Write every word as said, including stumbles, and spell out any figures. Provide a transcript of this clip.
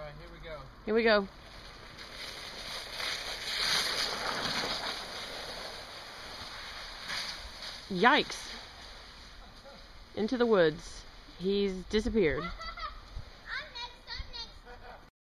Alright, here we go. Here we go. Yikes. Into the woods. He's disappeared.